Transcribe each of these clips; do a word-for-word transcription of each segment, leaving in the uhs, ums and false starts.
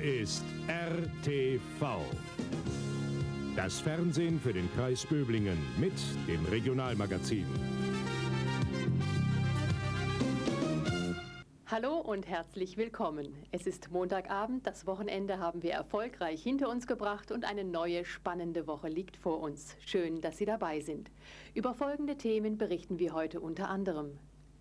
ist R T V. Das Fernsehen für den Kreis Böblingen mit dem Regionalmagazin. Hallo und herzlich willkommen. Es ist Montagabend, das Wochenende haben wir erfolgreich hinter uns gebracht und eine neue spannende Woche liegt vor uns. Schön, dass Sie dabei sind. Über folgende Themen berichten wir heute unter anderem.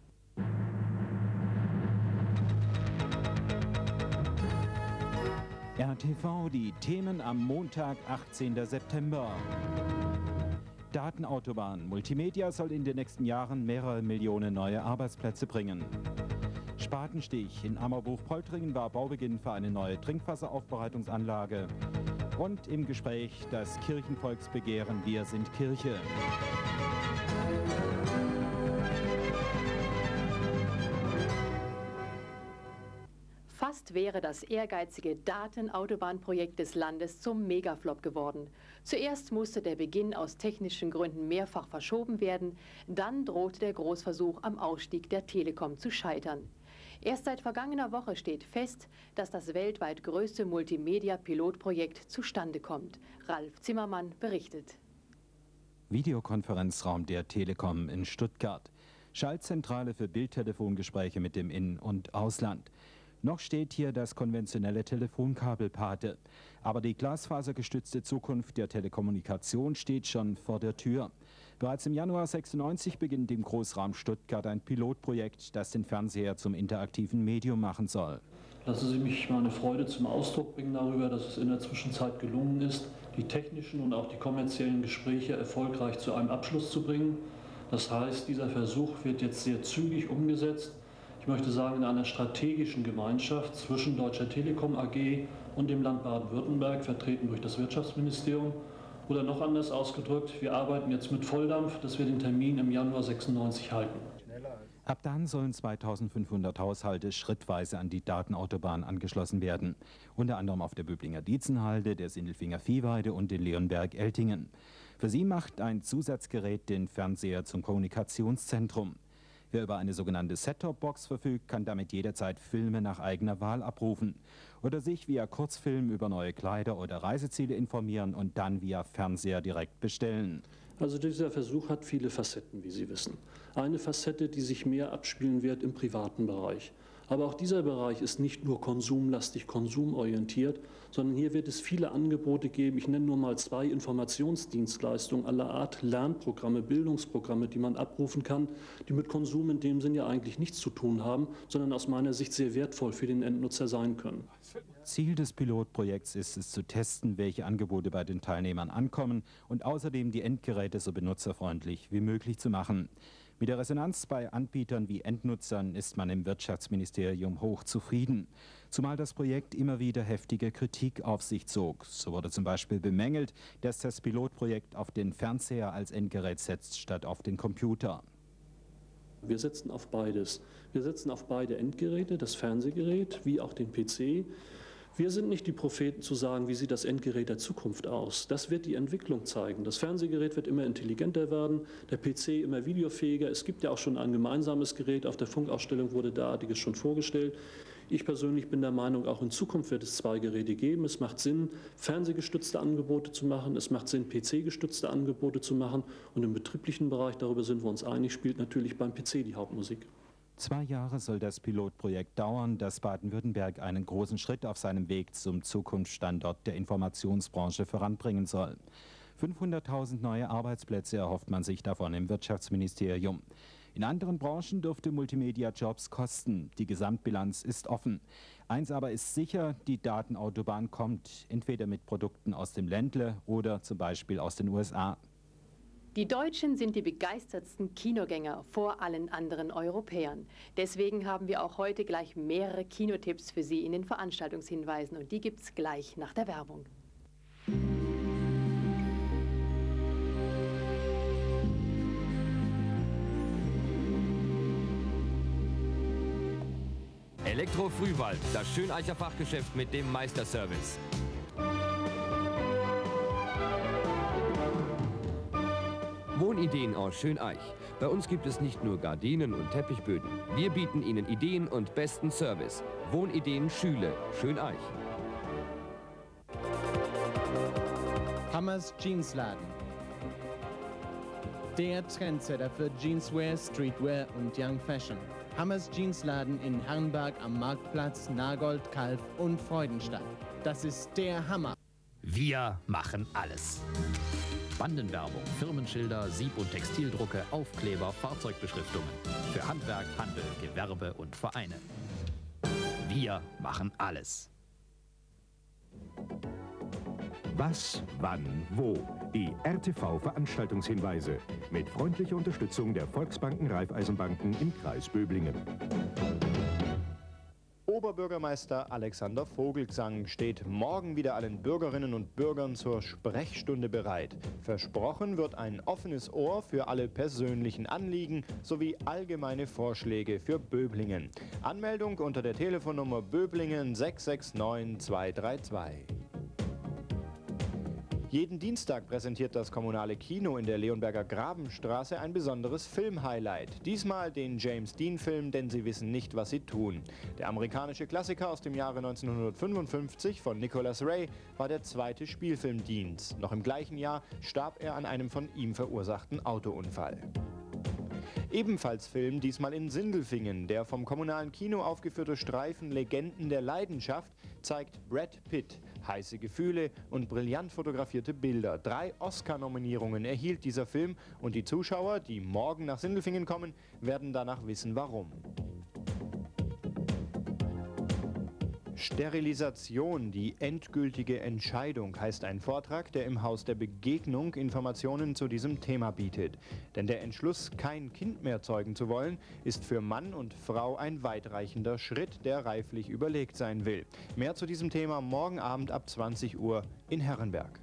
R T V, die Themen am Montag, achtzehnten September. Datenautobahn. Multimedia soll in den nächsten Jahren mehrere Millionen neue Arbeitsplätze bringen. Spatenstich. In Ammerbuch-Poltringen war Baubeginn für eine neue Trinkwasseraufbereitungsanlage. Und im Gespräch das Kirchenvolksbegehren Wir sind Kirche. Fast wäre das ehrgeizige Datenautobahnprojekt des Landes zum Megaflop geworden. Zuerst musste der Beginn aus technischen Gründen mehrfach verschoben werden, dann drohte der Großversuch am Ausstieg der Telekom zu scheitern. Erst seit vergangener Woche steht fest, dass das weltweit größte Multimedia-Pilotprojekt zustande kommt. Ralf Zimmermann berichtet. Videokonferenzraum der Telekom in Stuttgart. Schaltzentrale für Bildtelefongespräche mit dem In- und Ausland. Noch steht hier das konventionelle Telefonkabel Pate. Aber die glasfasergestützte Zukunft der Telekommunikation steht schon vor der Tür. Bereits im Januar sechsundneunzig beginnt im Großraum Stuttgart ein Pilotprojekt, das den Fernseher zum interaktiven Medium machen soll. Lassen Sie mich meine Freude zum Ausdruck bringen darüber, dass es in der Zwischenzeit gelungen ist, die technischen und auch die kommerziellen Gespräche erfolgreich zu einem Abschluss zu bringen. Das heißt, dieser Versuch wird jetzt sehr zügig umgesetzt. Ich möchte sagen, in einer strategischen Gemeinschaft zwischen Deutscher Telekom A G und dem Land Baden-Württemberg, vertreten durch das Wirtschaftsministerium. Oder noch anders ausgedrückt, wir arbeiten jetzt mit Volldampf, dass wir den Termin im Januar sechsundneunzig halten. Ab dann sollen zweitausendfünfhundert Haushalte schrittweise an die Datenautobahn angeschlossen werden. Unter anderem auf der Böblinger Dietzenhalde, der Sindelfinger Viehweide und in Leonberg-Eltingen. Für sie macht ein Zusatzgerät den Fernseher zum Kommunikationszentrum. Wer über eine sogenannte Set-Top-Box verfügt, kann damit jederzeit Filme nach eigener Wahl abrufen oder sich via Kurzfilm über neue Kleider oder Reiseziele informieren und dann via Fernseher direkt bestellen. Also dieser Versuch hat viele Facetten, wie Sie wissen. Eine Facette, die sich mehr abspielen wird im privaten Bereich. Aber auch dieser Bereich ist nicht nur konsumlastig, konsumorientiert, sondern hier wird es viele Angebote geben. Ich nenne nur mal zwei Informationsdienstleistungen aller Art, Lernprogramme, Bildungsprogramme, die man abrufen kann, die mit Konsum in dem Sinn ja eigentlich nichts zu tun haben, sondern aus meiner Sicht sehr wertvoll für den Endnutzer sein können. Ziel des Pilotprojekts ist es zu testen, welche Angebote bei den Teilnehmern ankommen und außerdem die Endgeräte so benutzerfreundlich wie möglich zu machen. Mit der Resonanz bei Anbietern wie Endnutzern ist man im Wirtschaftsministerium hoch zufrieden. Zumal das Projekt immer wieder heftige Kritik auf sich zog. So wurde zum Beispiel bemängelt, dass das Pilotprojekt auf den Fernseher als Endgerät setzt, statt auf den Computer. Wir setzen auf beides. Wir setzen auf beide Endgeräte, das Fernsehgerät wie auch den P C. Wir sind nicht die Propheten zu sagen, wie sieht das Endgerät der Zukunft aus. Das wird die Entwicklung zeigen. Das Fernsehgerät wird immer intelligenter werden, der P C immer videofähiger. Es gibt ja auch schon ein gemeinsames Gerät. Auf der Funkausstellung wurde derartiges schon vorgestellt. Ich persönlich bin der Meinung, auch in Zukunft wird es zwei Geräte geben. Es macht Sinn, fernsehgestützte Angebote zu machen. Es macht Sinn, P C-gestützte Angebote zu machen. Und im betrieblichen Bereich, darüber sind wir uns einig, spielt natürlich beim P C die Hauptmusik. Zwei Jahre soll das Pilotprojekt dauern, das Baden-Württemberg einen großen Schritt auf seinem Weg zum Zukunftsstandort der Informationsbranche voranbringen soll. fünfhunderttausend neue Arbeitsplätze erhofft man sich davon im Wirtschaftsministerium. In anderen Branchen dürfte Multimedia Jobs kosten. Die Gesamtbilanz ist offen. Eins aber ist sicher, die Datenautobahn kommt, entweder mit Produkten aus dem Ländle oder zum Beispiel aus den U S A. Die Deutschen sind die begeistertsten Kinogänger vor allen anderen Europäern. Deswegen haben wir auch heute gleich mehrere Kinotipps für Sie in den Veranstaltungshinweisen und die gibt's gleich nach der Werbung. Elektro Frühwald, das Schöneicher Fachgeschäft mit dem Meisterservice. Wohnideen aus Schöneich. Bei uns gibt es nicht nur Gardinen und Teppichböden. Wir bieten Ihnen Ideen und besten Service. Wohnideen Schüle, Schöneich. Hammers Jeansladen. Der Trendsetter für Jeanswear, Streetwear und Young Fashion. Hammers Jeansladen in Herrenberg am Marktplatz, Nagold, Kalf und Freudenstadt. Das ist der Hammer. Wir machen alles. Bandenwerbung, Firmenschilder, Sieb- und Textildrucke, Aufkleber, Fahrzeugbeschriftungen. Für Handwerk, Handel, Gewerbe und Vereine. Wir machen alles. Was, wann, wo? Die R T V-Veranstaltungshinweise mit freundlicher Unterstützung der Volksbanken Raiffeisenbanken im Kreis Böblingen. Oberbürgermeister Alexander Vogelsang steht morgen wieder allen Bürgerinnen und Bürgern zur Sprechstunde bereit. Versprochen wird ein offenes Ohr für alle persönlichen Anliegen sowie allgemeine Vorschläge für Böblingen. Anmeldung unter der Telefonnummer Böblingen sechs sechs neun zwei drei zwei. Jeden Dienstag präsentiert das kommunale Kino in der Leonberger Grabenstraße ein besonderes Filmhighlight. Diesmal den James-Dean-Film Denn sie wissen nicht, was sie tun. Der amerikanische Klassiker aus dem Jahre neunzehnhundertfünfundfünfzig von Nicholas Ray war der zweite Spielfilm Deans. Noch im gleichen Jahr starb er an einem von ihm verursachten Autounfall. Ebenfalls Film, diesmal in Sindelfingen. Der vom kommunalen Kino aufgeführte Streifen Legenden der Leidenschaft zeigt Brad Pitt. Heiße Gefühle und brillant fotografierte Bilder. Drei Oscar-Nominierungen erhielt dieser Film und die Zuschauer, die morgen nach Sindelfingen kommen, werden danach wissen, warum. Sterilisation, die endgültige Entscheidung, heißt ein Vortrag, der im Haus der Begegnung Informationen zu diesem Thema bietet. Denn der Entschluss, kein Kind mehr zeugen zu wollen, ist für Mann und Frau ein weitreichender Schritt, der reiflich überlegt sein will. Mehr zu diesem Thema morgen Abend ab zwanzig Uhr in Herrenberg.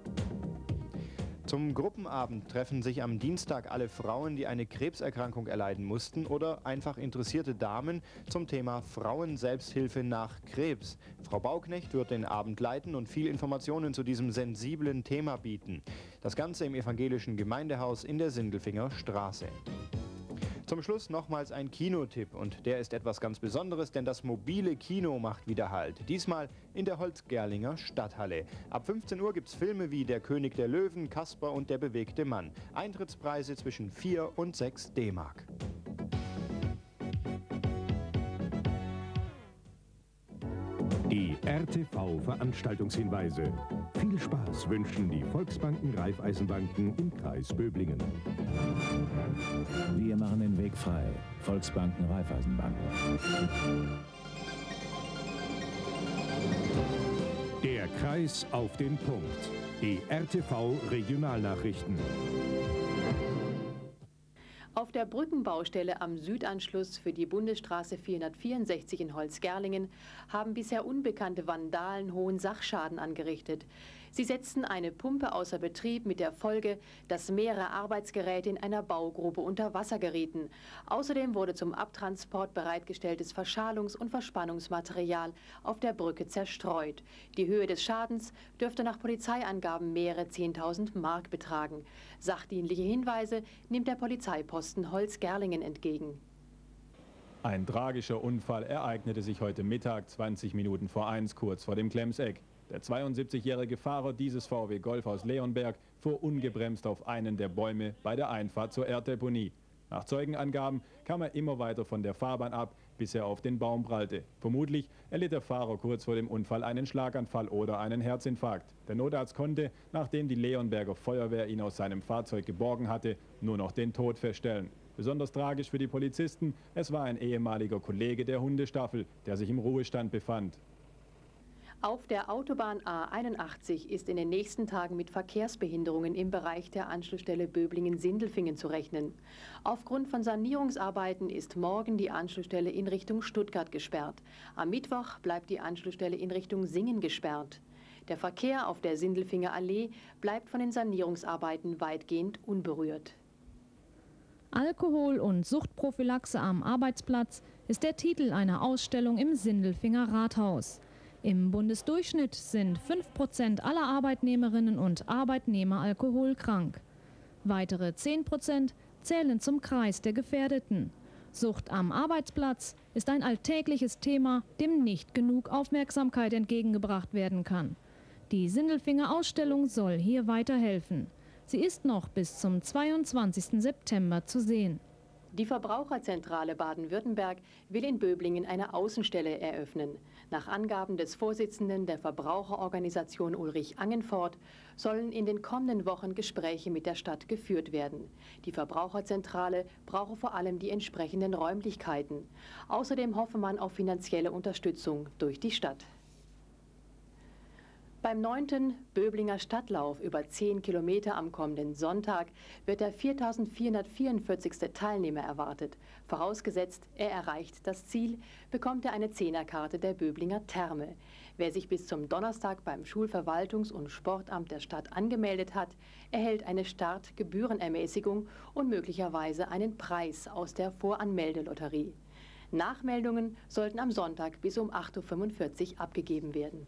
Zum Gruppenabend treffen sich am Dienstag alle Frauen, die eine Krebserkrankung erleiden mussten oder einfach interessierte Damen zum Thema Frauenselbsthilfe nach Krebs. Frau Bauknecht wird den Abend leiten und viel Informationen zu diesem sensiblen Thema bieten. Das Ganze im evangelischen Gemeindehaus in der Sindelfinger Straße. Zum Schluss nochmals ein Kinotipp und der ist etwas ganz Besonderes, denn das mobile Kino macht wieder Halt. Diesmal in der Holzgerlinger Stadthalle. Ab fünfzehn Uhr gibt's Filme wie Der König der Löwen, Kasper und der bewegte Mann. Eintrittspreise zwischen vier und sechs D-Mark. Die R T V-Veranstaltungshinweise. Viel Spaß wünschen die Volksbanken Raiffeisenbanken im Kreis Böblingen. Wir machen den Weg frei. Volksbanken Raiffeisenbanken. Der Kreis auf den Punkt. Die R T V-Regionalnachrichten. Auf der Brückenbaustelle am Südanschluss für die Bundesstraße vierhundertvierundsechzig in Holzgerlingen haben bisher unbekannte Vandalen hohen Sachschaden angerichtet. Sie setzten eine Pumpe außer Betrieb mit der Folge, dass mehrere Arbeitsgeräte in einer Baugrube unter Wasser gerieten. Außerdem wurde zum Abtransport bereitgestelltes Verschalungs- und Verspannungsmaterial auf der Brücke zerstreut. Die Höhe des Schadens dürfte nach Polizeiangaben mehrere zehntausend Mark betragen. Sachdienliche Hinweise nimmt der Polizeiposten Holzgerlingen entgegen. Ein tragischer Unfall ereignete sich heute Mittag, zwanzig Minuten vor eins, kurz vor dem Klemseck. Der zweiundsiebzigjährige Fahrer dieses V W Golf aus Leonberg fuhr ungebremst auf einen der Bäume bei der Einfahrt zur Erddeponie. Nach Zeugenangaben kam er immer weiter von der Fahrbahn ab, bis er auf den Baum prallte. Vermutlich erlitt der Fahrer kurz vor dem Unfall einen Schlaganfall oder einen Herzinfarkt. Der Notarzt konnte, nachdem die Leonberger Feuerwehr ihn aus seinem Fahrzeug geborgen hatte, nur noch den Tod feststellen. Besonders tragisch für die Polizisten, es war ein ehemaliger Kollege der Hundestaffel, der sich im Ruhestand befand. Auf der Autobahn A einundachtzig ist in den nächsten Tagen mit Verkehrsbehinderungen im Bereich der Anschlussstelle Böblingen-Sindelfingen zu rechnen. Aufgrund von Sanierungsarbeiten ist morgen die Anschlussstelle in Richtung Stuttgart gesperrt. Am Mittwoch bleibt die Anschlussstelle in Richtung Singen gesperrt. Der Verkehr auf der Sindelfinger Allee bleibt von den Sanierungsarbeiten weitgehend unberührt. Alkohol- und Suchtprophylaxe am Arbeitsplatz ist der Titel einer Ausstellung im Sindelfinger Rathaus. Im Bundesdurchschnitt sind fünf Prozent aller Arbeitnehmerinnen und Arbeitnehmer alkoholkrank. Weitere zehn Prozent zählen zum Kreis der Gefährdeten. Sucht am Arbeitsplatz ist ein alltägliches Thema, dem nicht genug Aufmerksamkeit entgegengebracht werden kann. Die Sindelfinger Ausstellung soll hier weiterhelfen. Sie ist noch bis zum zweiundzwanzigsten September zu sehen. Die Verbraucherzentrale Baden-Württemberg will in Böblingen eine Außenstelle eröffnen. Nach Angaben des Vorsitzenden der Verbraucherorganisation Ulrich Angenfort sollen in den kommenden Wochen Gespräche mit der Stadt geführt werden. Die Verbraucherzentrale brauche vor allem die entsprechenden Räumlichkeiten. Außerdem hoffe man auf finanzielle Unterstützung durch die Stadt. Beim neunten Böblinger Stadtlauf über zehn Kilometer am kommenden Sonntag wird der viertausendvierhundertvierundvierzigste Teilnehmer erwartet. Vorausgesetzt, er erreicht das Ziel, bekommt er eine Zehnerkarte der Böblinger Therme. Wer sich bis zum Donnerstag beim Schulverwaltungs- und Sportamt der Stadt angemeldet hat, erhält eine Startgebührenermäßigung und möglicherweise einen Preis aus der Voranmeldelotterie. Nachmeldungen sollten am Sonntag bis um acht Uhr fünfundvierzig abgegeben werden.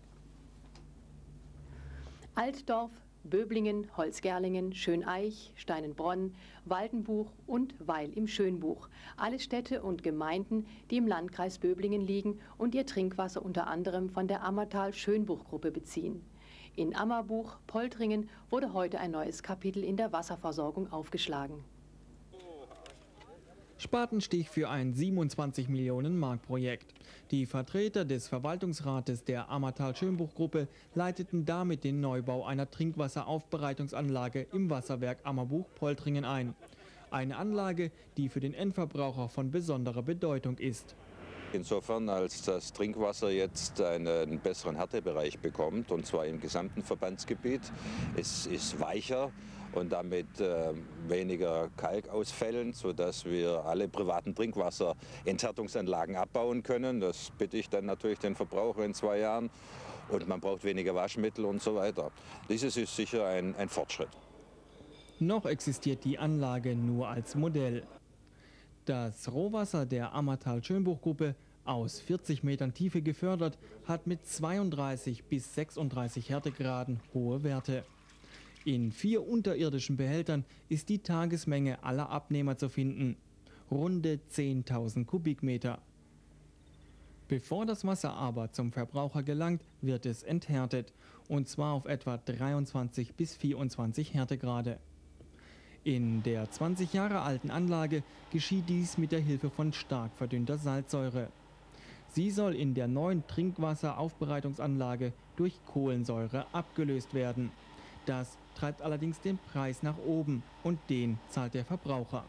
Altdorf, Böblingen, Holzgerlingen, Schöneich, Steinenbronn, Waldenbuch und Weil im Schönbuch. Alle Städte und Gemeinden, die im Landkreis Böblingen liegen und ihr Trinkwasser unter anderem von der Ammertal-Schönbuch-Gruppe beziehen. In Ammerbuch, Poltringen wurde heute ein neues Kapitel in der Wasserversorgung aufgeschlagen. Spatenstich für ein siebenundzwanzig Millionen Mark Projekt. Die Vertreter des Verwaltungsrates der Ammertal-Schönbuch-Gruppe leiteten damit den Neubau einer Trinkwasseraufbereitungsanlage im Wasserwerk Ammerbuch-Poltringen ein. Eine Anlage, die für den Endverbraucher von besonderer Bedeutung ist. Insofern, als das Trinkwasser jetzt einen besseren Härtebereich bekommt, und zwar im gesamten Verbandsgebiet. Es ist weicher und damit äh, weniger Kalkausfällen, sodass wir alle privaten Trinkwasserenthärtungsanlagen abbauen können. Das bitte ich dann natürlich den Verbraucher in zwei Jahren. Und man braucht weniger Waschmittel und so weiter. Dieses ist sicher ein, ein Fortschritt. Noch existiert die Anlage nur als Modell. Das Rohwasser der Ammertal-Schönbuch-Gruppe, aus vierzig Metern Tiefe gefördert, hat mit zweiunddreißig bis sechsunddreißig Härtegraden hohe Werte. In vier unterirdischen Behältern ist die Tagesmenge aller Abnehmer zu finden. Runde zehntausend Kubikmeter. Bevor das Wasser aber zum Verbraucher gelangt, wird es enthärtet. Und zwar auf etwa dreiundzwanzig bis vierundzwanzig Härtegrade. In der zwanzig Jahre alten Anlage geschieht dies mit der Hilfe von stark verdünnter Salzsäure. Sie soll in der neuen Trinkwasseraufbereitungsanlage durch Kohlensäure abgelöst werden. Das treibt allerdings den Preis nach oben und den zahlt der Verbraucher.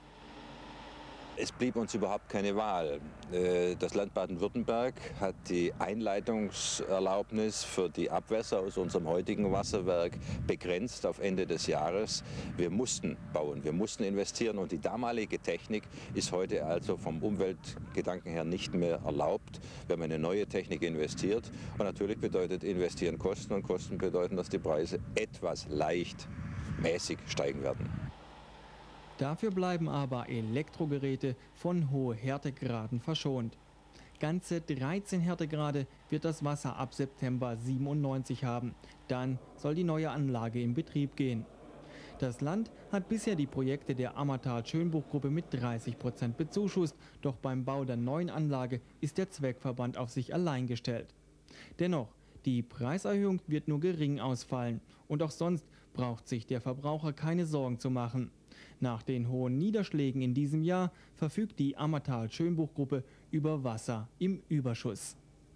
Es blieb uns überhaupt keine Wahl. Das Land Baden-Württemberg hat die Einleitungserlaubnis für die Abwässer aus unserem heutigen Wasserwerk begrenzt auf Ende des Jahres. Wir mussten bauen, wir mussten investieren und die damalige Technik ist heute also vom Umweltgedanken her nicht mehr erlaubt. Wir haben eine neue Technik investiert und natürlich bedeutet investieren Kosten und Kosten bedeuten, dass die Preise etwas leicht mäßig steigen werden. Dafür bleiben aber Elektrogeräte von hohen Härtegraden verschont. Ganze dreizehn Härtegrade wird das Wasser ab September siebenundneunzig haben. Dann soll die neue Anlage in Betrieb gehen. Das Land hat bisher die Projekte der Ammertal-Schönbuch-Gruppe mit dreißig Prozent bezuschusst, doch beim Bau der neuen Anlage ist der Zweckverband auf sich allein gestellt. Dennoch, die Preiserhöhung wird nur gering ausfallen und auch sonst braucht sich der Verbraucher keine Sorgen zu machen. Nach den hohen Niederschlägen in diesem Jahr verfügt die Ammertal-Schönbuch-Gruppe über Wasser im Überschuss.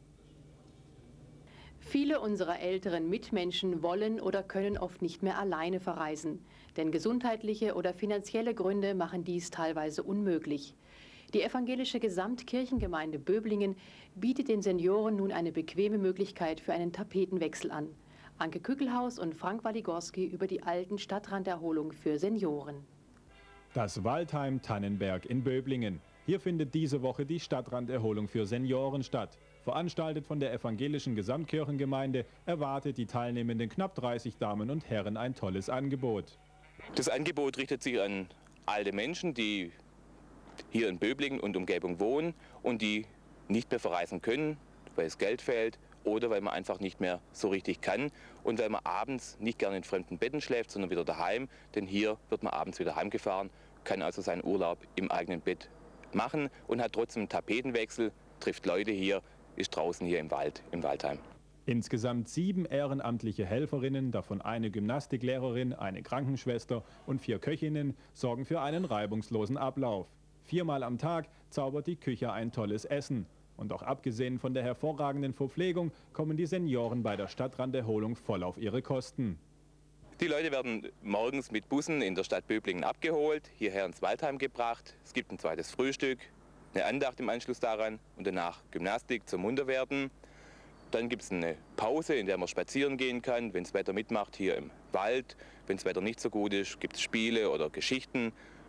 Viele unserer älteren Mitmenschen wollen oder können oft nicht mehr alleine verreisen, denn gesundheitliche oder finanzielle Gründe machen dies teilweise unmöglich. Die evangelische Gesamtkirchengemeinde Böblingen bietet den Senioren nun eine bequeme Möglichkeit für einen Tapetenwechsel an. Anke Kückelhaus und Frank Waligorski über die alten Stadtranderholung für Senioren. Das Waldheim Tannenberg in Böblingen. Hier findet diese Woche die Stadtranderholung für Senioren statt. Veranstaltet von der evangelischen Gesamtkirchengemeinde erwartet die teilnehmenden knapp dreißig Damen und Herren ein tolles Angebot. Das Angebot richtet sich an alte Menschen, die hier in Böblingen und Umgebung wohnen und die nicht mehr verreisen können, weil es Geld fehlt oder weil man einfach nicht mehr so richtig kann und weil man abends nicht gerne in fremden Betten schläft, sondern wieder daheim, denn hier wird man abends wieder heimgefahren, kann also seinen Urlaub im eigenen Bett machen und hat trotzdem einen Tapetenwechsel, trifft Leute hier, ist draußen hier im Wald, im Waldheim. Insgesamt sieben ehrenamtliche Helferinnen, davon eine Gymnastiklehrerin, eine Krankenschwester und vier Köchinnen, sorgen für einen reibungslosen Ablauf. Viermal am Tag zaubert die Küche ein tolles Essen. Und auch abgesehen von der hervorragenden Verpflegung kommen die Senioren bei der Stadtranderholung voll auf ihre Kosten. Die Leute werden morgens mit Bussen in der Stadt Böblingen abgeholt, hierher ins Waldheim gebracht. Es gibt ein zweites Frühstück, eine Andacht im Anschluss daran und danach Gymnastik zum Munterwerden. Dann gibt es eine Pause, in der man spazieren gehen kann, wenn das Wetter mitmacht, hier im Wald. Wenn das Wetter nicht so gut ist, gibt es Spiele oder Geschichten,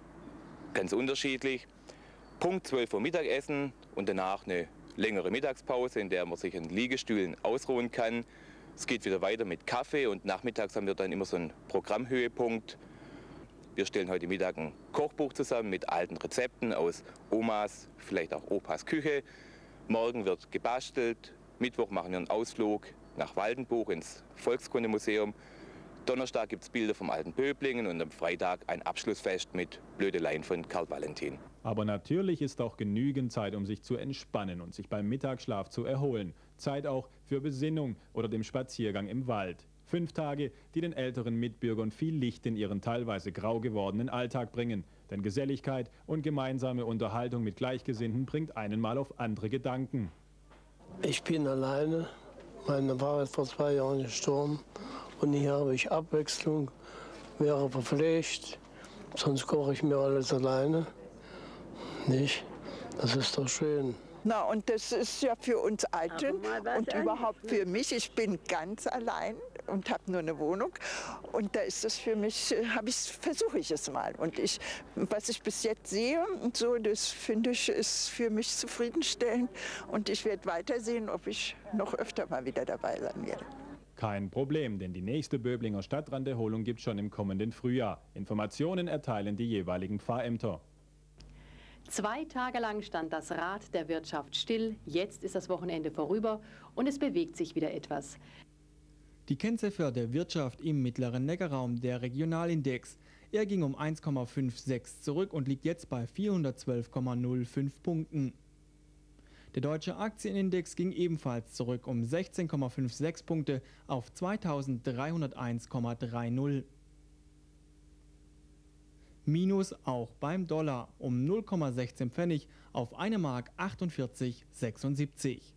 ganz unterschiedlich. Punkt zwölf Uhr Mittagessen und danach eine längere Mittagspause, in der man sich in Liegestühlen ausruhen kann. Es geht wieder weiter mit Kaffee und nachmittags haben wir dann immer so einen Programmhöhepunkt. Wir stellen heute Mittag ein Kochbuch zusammen mit alten Rezepten aus Omas, vielleicht auch Opas Küche. Morgen wird gebastelt. Mittwoch machen wir einen Ausflug nach Waldenbuch ins Volkskundemuseum. Donnerstag gibt es Bilder vom alten Böblingen und am Freitag ein Abschlussfest mit Blödeleien von Karl Valentin. Aber natürlich ist auch genügend Zeit, um sich zu entspannen und sich beim Mittagsschlaf zu erholen. Zeit auch für Besinnung oder dem Spaziergang im Wald. Fünf Tage, die den älteren Mitbürgern viel Licht in ihren teilweise grau gewordenen Alltag bringen. Denn Geselligkeit und gemeinsame Unterhaltung mit Gleichgesinnten bringt einen mal auf andere Gedanken. Ich bin alleine. Meine Frau ist vor zwei Jahren gestorben. Und hier habe ich Abwechslung, wäre verpflegt. Sonst koche ich mir alles alleine. Nicht? Das ist doch schön. Na, und das ist ja für uns Alten und überhaupt für mich. Ich bin ganz allein und habe nur eine Wohnung. Und da ist es für mich, habe ich, versuche ich es mal. Und ich, was ich bis jetzt sehe und so, das finde ich, ist für mich zufriedenstellend. Und ich werde weitersehen, ob ich noch öfter mal wieder dabei sein werde. Kein Problem, denn die nächste Böblinger Stadtranderholung gibt es schon im kommenden Frühjahr. Informationen erteilen die jeweiligen Pfarrämter. Zwei Tage lang stand das Rad der Wirtschaft still, jetzt ist das Wochenende vorüber und es bewegt sich wieder etwas. Die Kennziffer der Wirtschaft im mittleren Neckarraum, der Regionalindex. Er ging um eins Komma sechsundfünfzig zurück und liegt jetzt bei vierhundertzwölf Komma null fünf Punkten. Der deutsche Aktienindex ging ebenfalls zurück um sechzehn Komma sechsundfünfzig Punkte auf zweitausenddreihunderteins Komma dreißig. Minus auch beim Dollar um null Komma sechzehn Pfennig auf eine Mark achtundvierzig Komma sechsundsiebzig.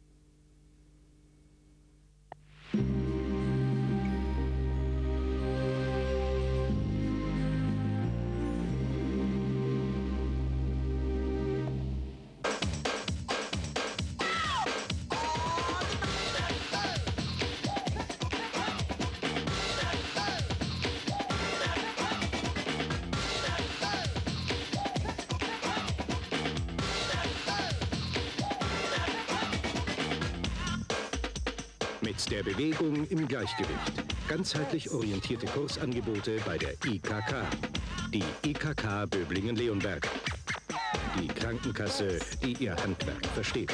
Mit der Bewegung im Gleichgewicht. Ganzheitlich orientierte Kursangebote bei der I K K. Die I K K Böblingen-Leonberg. Die Krankenkasse, die ihr Handwerk versteht.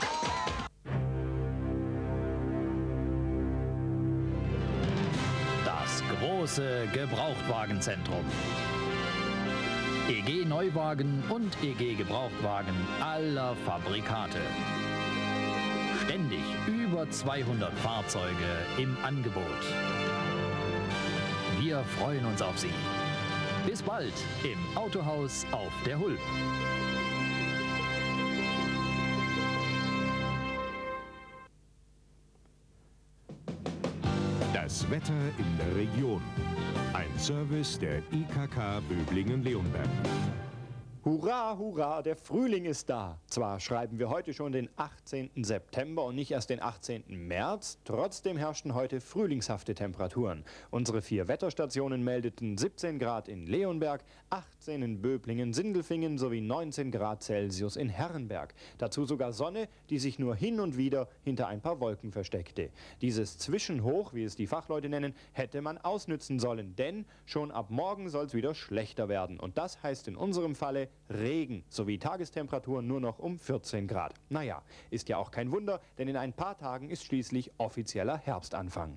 Das große Gebrauchtwagenzentrum. E G Neuwagen und E G Gebrauchtwagen aller Fabrikate. Ständig über zweihundert Fahrzeuge im Angebot. Wir freuen uns auf Sie. Bis bald im Autohaus auf der Hulp. Das Wetter in der Region. Ein Service der I K K Böblingen-Leonberg. Hurra, hurra, der Frühling ist da. Zwar schreiben wir heute schon den achtzehnten September und nicht erst den achtzehnten März, trotzdem herrschten heute frühlingshafte Temperaturen. Unsere vier Wetterstationen meldeten siebzehn Grad in Leonberg, achtzehn in Böblingen, Sindelfingen sowie neunzehn Grad Celsius in Herrenberg. Dazu sogar Sonne, die sich nur hin und wieder hinter ein paar Wolken versteckte. Dieses Zwischenhoch, wie es die Fachleute nennen, hätte man ausnützen sollen, denn schon ab morgen soll es wieder schlechter werden. Und das heißt in unserem Falle Regen sowie Tagestemperaturen nur noch um vierzehn Grad. Naja, ist ja auch kein Wunder, denn in ein paar Tagen ist schließlich offizieller Herbstanfang.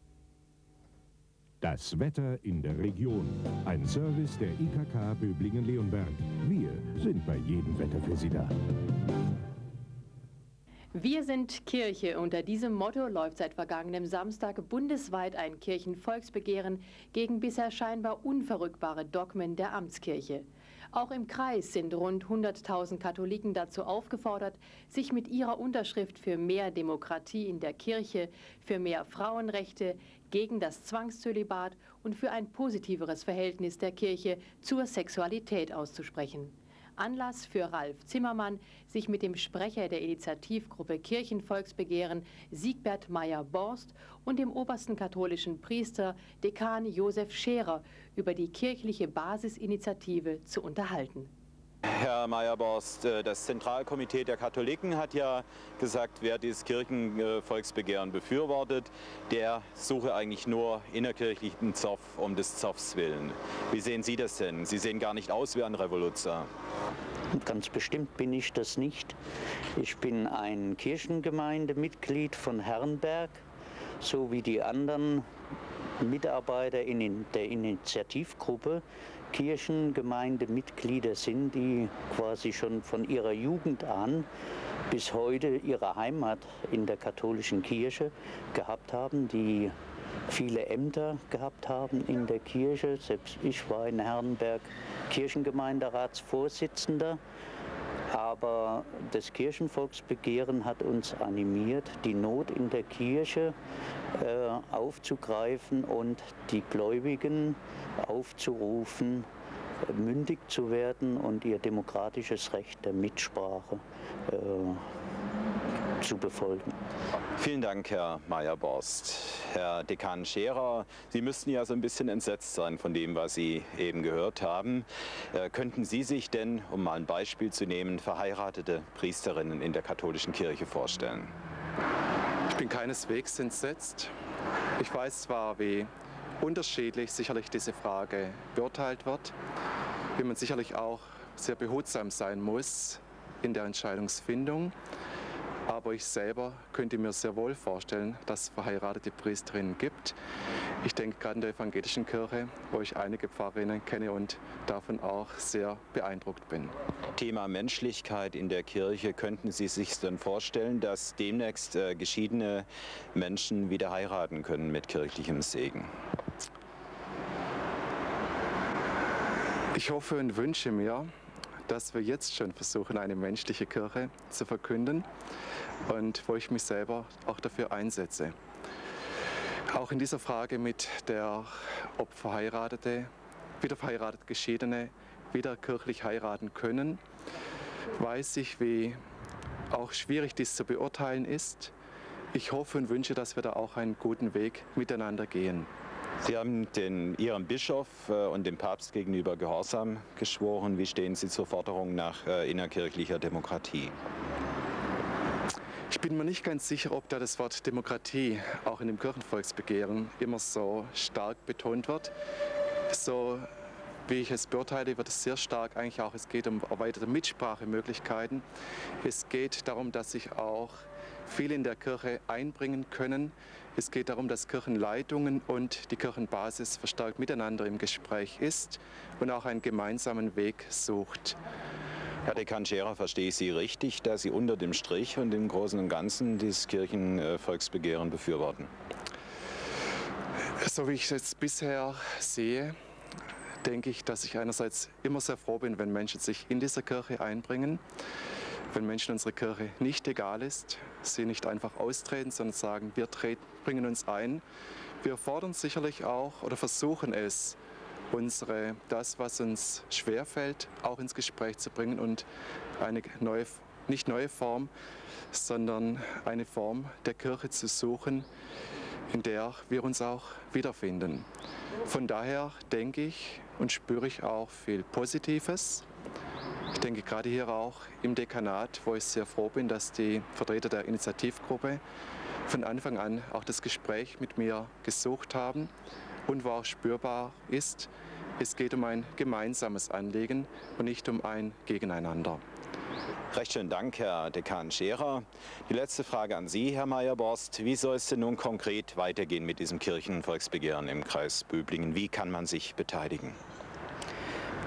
Das Wetter in der Region. Ein Service der I K K Böblingen-Leonberg. Wir sind bei jedem Wetter für Sie da. Wir sind Kirche. Unter diesem Motto läuft seit vergangenem Samstag bundesweit ein Kirchenvolksbegehren gegen bisher scheinbar unverrückbare Dogmen der Amtskirche. Auch im Kreis sind rund hunderttausend Katholiken dazu aufgefordert, sich mit ihrer Unterschrift für mehr Demokratie in der Kirche, für mehr Frauenrechte, gegen das Zwangszölibat und für ein positiveres Verhältnis der Kirche zur Sexualität auszusprechen. Anlass für Ralf Zimmermann, sich mit dem Sprecher der Initiativgruppe Kirchenvolksbegehren, Siegbert Meyer-Borst, und dem obersten katholischen Priester, Dekan Josef Scherer, über die kirchliche Basisinitiative zu unterhalten. Herr Meyer-Borst, das Zentralkomitee der Katholiken hat ja gesagt, wer dieses Kirchenvolksbegehren befürwortet, der suche eigentlich nur innerkirchlichen Zoff um des Zoffs willen. Wie sehen Sie das denn? Sie sehen gar nicht aus wie ein Revoluzer. Ganz bestimmt bin ich das nicht. Ich bin ein Kirchengemeindemitglied von Herrenberg, so wie die anderen Mitarbeiter in der Initiativgruppe Kirchengemeindemitglieder sind, die quasi schon von ihrer Jugend an bis heute ihre Heimat in der katholischen Kirche gehabt haben, die viele Ämter gehabt haben in der Kirche. Selbst ich war in Herrenberg Kirchengemeinderatsvorsitzender. Aber das Kirchenvolksbegehren hat uns animiert, die Not in der Kirche äh, aufzugreifen und die Gläubigen aufzurufen, mündig zu werden und ihr demokratisches Recht der Mitsprache äh, zu befolgen. Vielen Dank, Herr Meyer-Borst. Herr Dekan Scherer, Sie müssten ja so ein bisschen entsetzt sein von dem, was Sie eben gehört haben. Äh, könnten Sie sich denn, um mal ein Beispiel zu nehmen, verheiratete Priesterinnen in der katholischen Kirche vorstellen? Ich bin keineswegs entsetzt. Ich weiß zwar, wie unterschiedlich sicherlich diese Frage beurteilt wird, wie man sicherlich auch sehr behutsam sein muss in der Entscheidungsfindung. Aber ich selber könnte mir sehr wohl vorstellen, dass es verheiratete Priesterinnen gibt. Ich denke gerade in der evangelischen Kirche, wo ich einige Pfarrerinnen kenne und davon auch sehr beeindruckt bin. Thema Menschlichkeit in der Kirche. Könnten Sie sich denn vorstellen, dass demnächst äh, geschiedene Menschen wieder heiraten können mit kirchlichem Segen? Ich hoffe und wünsche mir, dass wir jetzt schon versuchen, eine menschliche Kirche zu verkünden und wo ich mich selber auch dafür einsetze. Auch in dieser Frage mit der, ob Verheiratete, wieder verheiratet Geschiedene wieder kirchlich heiraten können, weiß ich, wie auch schwierig dies zu beurteilen ist. Ich hoffe und wünsche, dass wir da auch einen guten Weg miteinander gehen. Sie haben den, Ihrem Bischof äh, und dem Papst gegenüber Gehorsam geschworen. Wie stehen Sie zur Forderung nach äh, innerkirchlicher Demokratie? Ich bin mir nicht ganz sicher, ob da das Wort Demokratie auch in dem Kirchenvolksbegehren immer so stark betont wird. So wie ich es beurteile, wird es sehr stark eigentlich auch, es geht um erweiterte Mitsprachemöglichkeiten. Es geht darum, dass sich auch viele in der Kirche einbringen können. Es geht darum, dass Kirchenleitungen und die Kirchenbasis verstärkt miteinander im Gespräch ist und auch einen gemeinsamen Weg sucht. Herr Dekan Scherer, verstehe ich Sie richtig, dass Sie unter dem Strich und im Großen und Ganzen dieses Kirchenvolksbegehren befürworten? So wie ich es bisher sehe, denke ich, dass ich einerseits immer sehr froh bin, wenn Menschen sich in dieser Kirche einbringen, wenn Menschen unsere Kirche nicht egal ist, sie nicht einfach austreten, sondern sagen, wir treten, bringen uns ein. Wir fordern sicherlich auch oder versuchen es, unsere, das, was uns schwerfällt, auch ins Gespräch zu bringen und eine neue, nicht neue Form, sondern eine Form der Kirche zu suchen, in der wir uns auch wiederfinden. Von daher denke ich und spüre ich auch viel Positives. Ich denke gerade hier auch im Dekanat, wo ich sehr froh bin, dass die Vertreter der Initiativgruppe von Anfang an auch das Gespräch mit mir gesucht haben und wo auch spürbar ist, es geht um ein gemeinsames Anliegen und nicht um ein Gegeneinander. Recht schönen Dank, Herr Dekan Scherer. Die letzte Frage an Sie, Herr Meyer-Borst. Wie soll es denn nun konkret weitergehen mit diesem Kirchenvolksbegehren im Kreis Böblingen? Wie kann man sich beteiligen?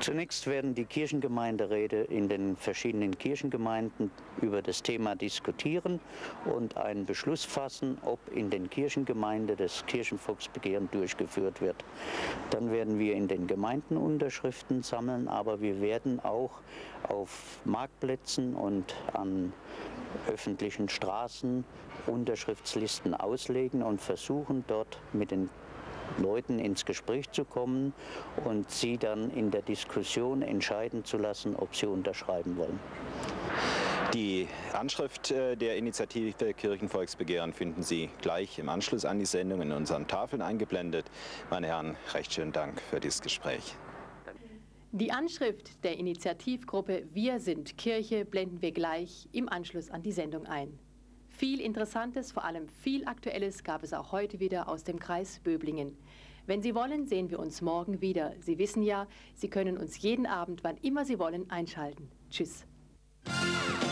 Zunächst werden die Kirchengemeinderäte in den verschiedenen Kirchengemeinden über das Thema diskutieren und einen Beschluss fassen, ob in den Kirchengemeinden das Kirchenvolksbegehren durchgeführt wird. Dann werden wir in den Gemeinden Unterschriften sammeln, aber wir werden auch auf Marktplätzen und an öffentlichen Straßen Unterschriftslisten auslegen und versuchen, dort mit den Leuten ins Gespräch zu kommen und sie dann in der Diskussion entscheiden zu lassen, ob sie unterschreiben wollen. Die Anschrift der Initiative Kirchenvolksbegehren finden Sie gleich im Anschluss an die Sendung in unseren Tafeln eingeblendet. Meine Herren, recht schönen Dank für dieses Gespräch. Die Anschrift der Initiativgruppe Wir sind Kirche blenden wir gleich im Anschluss an die Sendung ein. Viel Interessantes, vor allem viel Aktuelles gab es auch heute wieder aus dem Kreis Böblingen. Wenn Sie wollen, sehen wir uns morgen wieder. Sie wissen ja, Sie können uns jeden Abend, wann immer Sie wollen, einschalten. Tschüss.